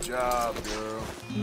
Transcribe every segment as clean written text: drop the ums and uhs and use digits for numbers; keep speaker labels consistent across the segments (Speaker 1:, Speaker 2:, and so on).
Speaker 1: job, girl.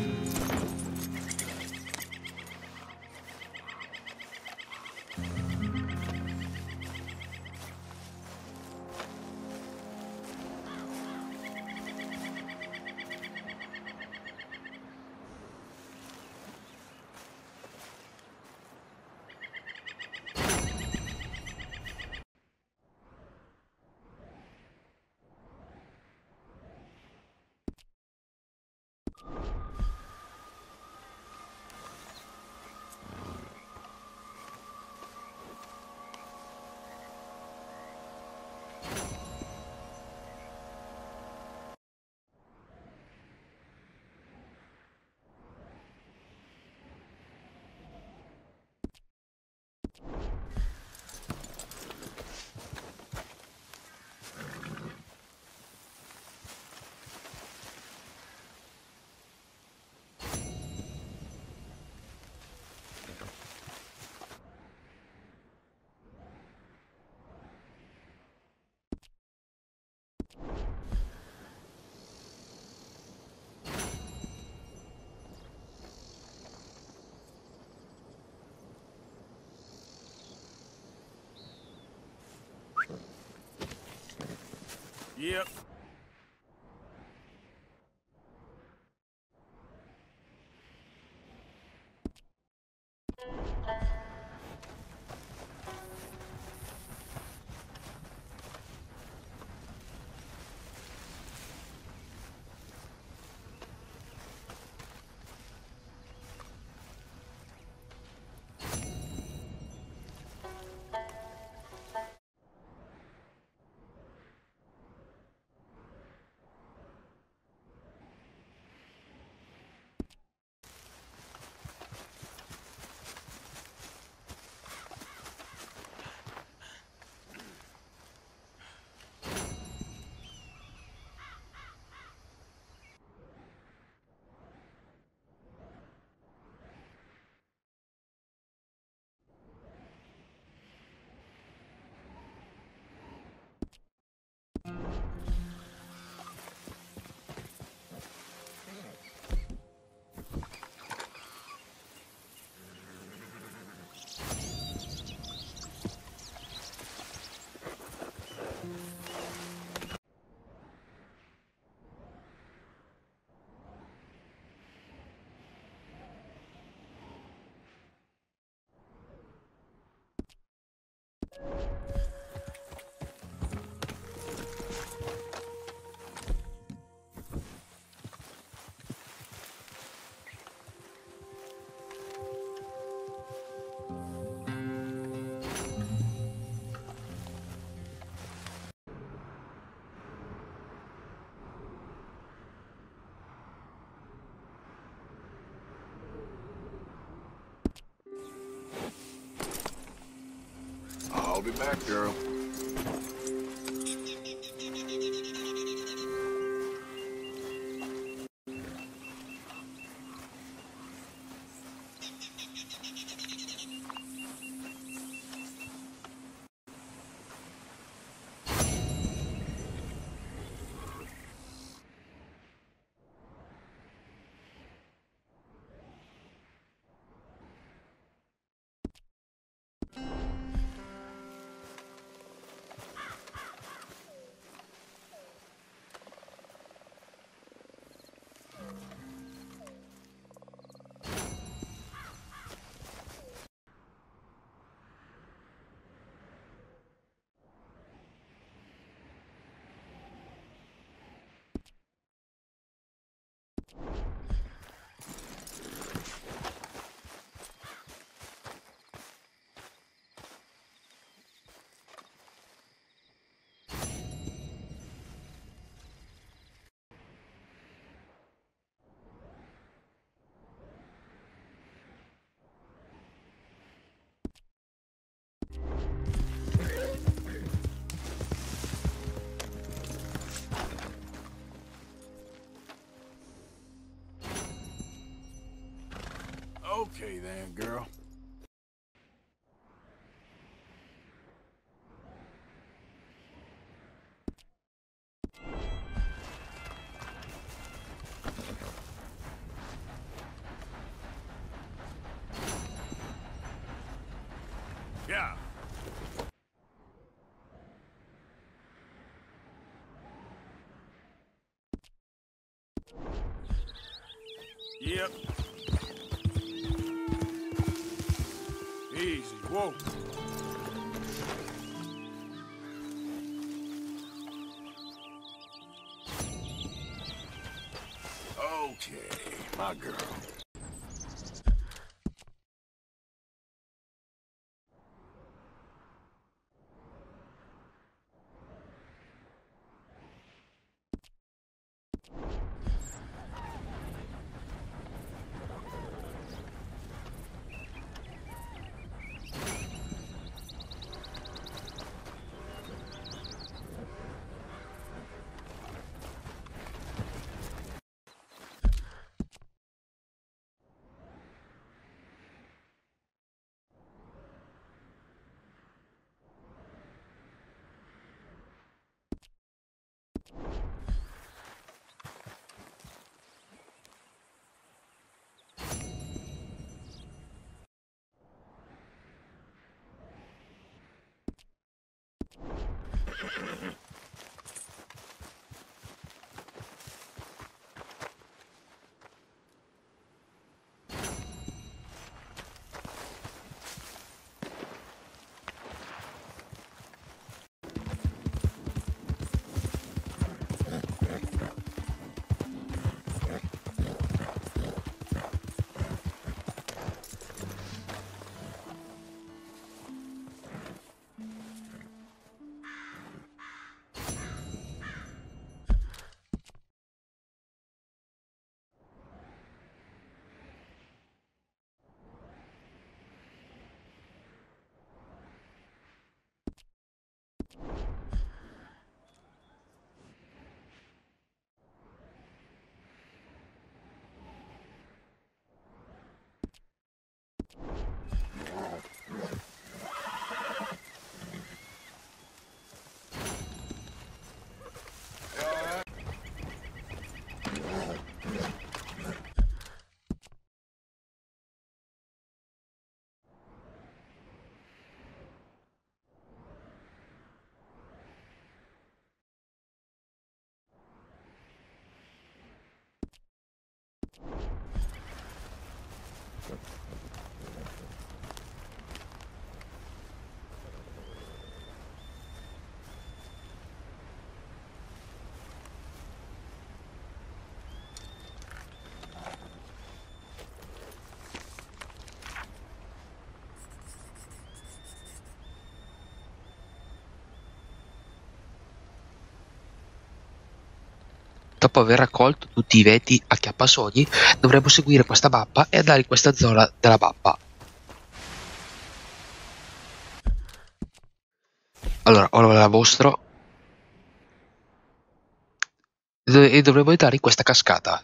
Speaker 1: Yep. I'll be back, girl. Okay then, girl. Yep. Easy. Whoa. Okay, my girl.
Speaker 2: Dopo aver raccolto tutti i veti acchiappasogni, dovremo seguire questa mappa e andare in questa zona della mappa. Allora, ora ve la mostro. E dovremo entrare in questa cascata.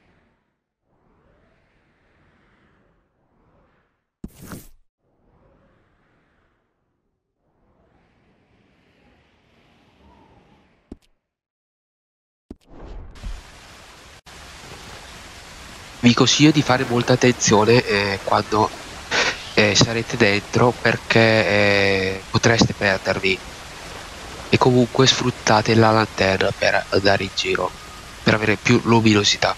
Speaker 2: Vi consiglio di fare molta attenzione quando sarete dentro, perché potreste perdervi, e comunque sfruttate la lanterna per andare in giro, per avere più luminosità.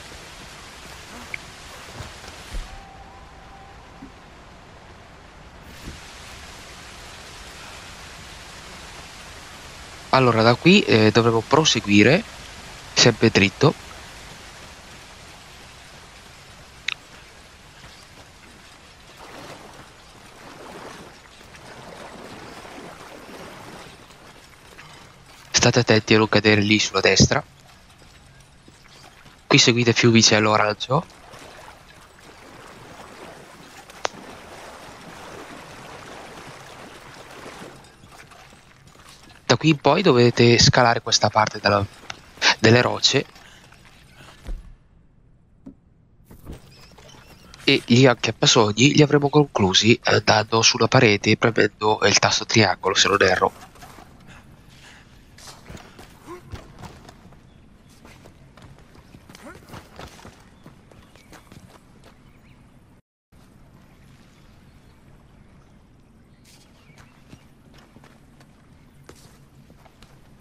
Speaker 2: Allora, da qui dovremo proseguire sempre dritto. State attenti a non cadere lì sulla destra. Qui seguite Fiumicello Arancio. Da qui in poi dovete scalare questa parte delle rocce, e gli acchiappasogni li avremo conclusi andando sulla parete e premendo il tasto triangolo, se non erro.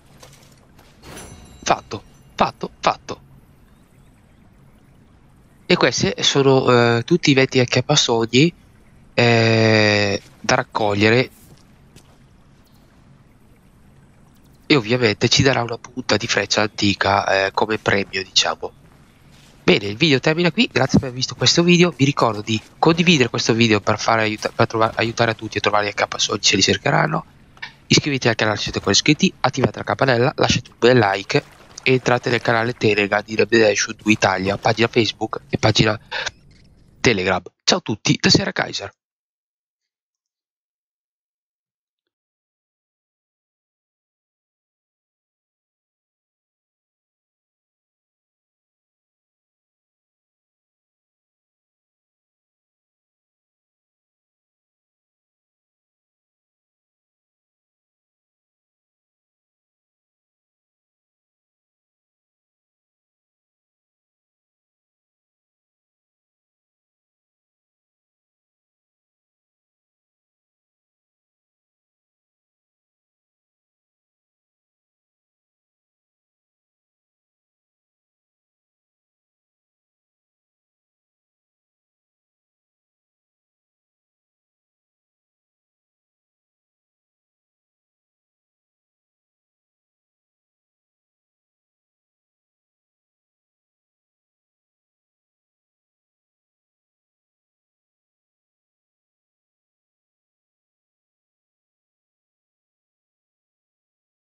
Speaker 2: Fatto, fatto, fatto. E questi sono tutti i 20 acchiappasogni da raccogliere, e ovviamente ci darà una punta di freccia antica come premio, diciamo. Bene, il video termina qui, grazie per aver visto questo video, vi ricordo di condividere questo video per aiutare a tutti a trovare gli acchiappasogni se li cercheranno, iscrivetevi al canale se siete ancora iscritti, attivate la campanella, lasciate un bel like e entrate nel canale Telegram di Redemption 2 Italia, pagina Facebook e pagina Telegram. Ciao a tutti, da Sera Kaiser.